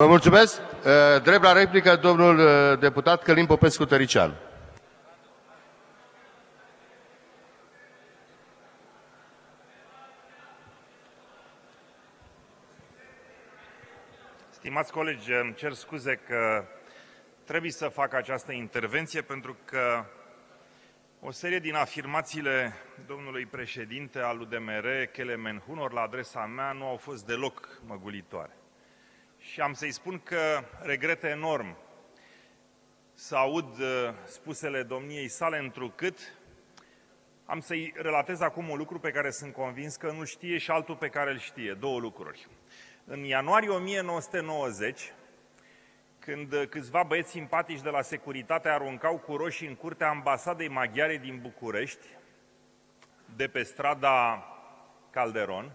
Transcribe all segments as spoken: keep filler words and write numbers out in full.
Vă mulțumesc. Drept la replică, domnul deputat Călin Popescu-Tăricianu. Stimați colegi, îmi cer scuze că trebuie să fac această intervenție pentru că o serie din afirmațiile domnului președinte al U D M R, Kelemen Hunor, la adresa mea nu au fost deloc măgulitoare. Și am să-i spun că regret enorm să aud spusele domniei sale, întrucât am să-i relatez acum un lucru pe care sunt convins că nu știe și altul pe care îl știe. Două lucruri. În ianuarie o mie nouă sute nouăzeci, când câțiva băieți simpatici de la securitate aruncau cu roșii în curtea ambasadei maghiare din București, de pe strada Calderon,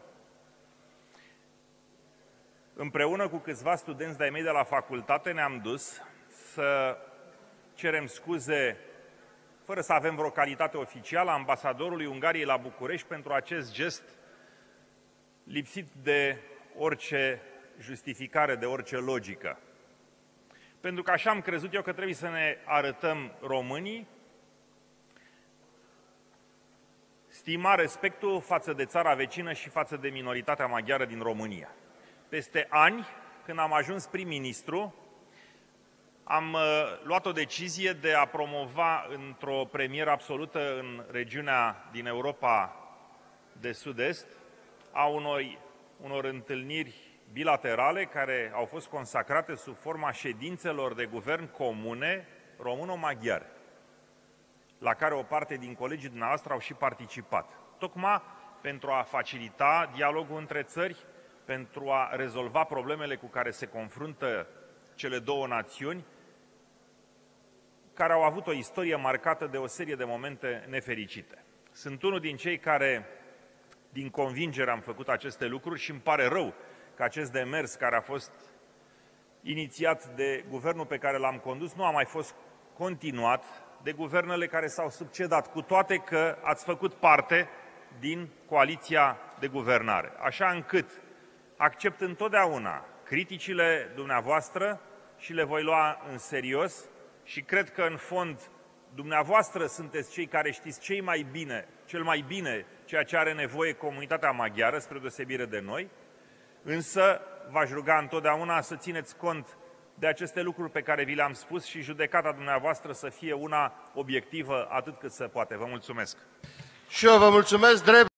împreună cu câțiva studenți de-ai mei de la facultate ne-am dus să cerem scuze, fără să avem vreo calitate oficială, ambasadorului Ungariei la București pentru acest gest lipsit de orice justificare, de orice logică. Pentru că așa am crezut eu că trebuie să ne arătăm românii stima, respectul față de țara vecină și față de minoritatea maghiară din România. Peste ani, când am ajuns prim-ministru, am uh, luat o decizie de a promova într-o premieră absolută în regiunea din Europa de Sud-Est a unor, unor întâlniri bilaterale care au fost consacrate sub forma ședințelor de guvern comune româno-maghiare, la care o parte din colegii dumneavoastră au și participat. Tocmai pentru a facilita dialogul între țări, pentru a rezolva problemele cu care se confruntă cele două națiuni, care au avut o istorie marcată de o serie de momente nefericite. Sunt unul din cei care, din convingere, am făcut aceste lucruri și îmi pare rău că acest demers care a fost inițiat de guvernul pe care l-am condus nu a mai fost continuat de guvernele care s-au succedat, cu toate că ați făcut parte din coaliția de guvernare. Așa încât accept întotdeauna criticile dumneavoastră și le voi lua în serios și cred că, în fond, dumneavoastră sunteți cei care știți cei mai bine, cel mai bine ceea ce are nevoie comunitatea maghiară, spre deosebire de noi, însă v-aș ruga întotdeauna să țineți cont de aceste lucruri pe care vi le-am spus și judecata dumneavoastră să fie una obiectivă atât cât se poate. Vă mulțumesc! Și eu vă mulțumesc. Drept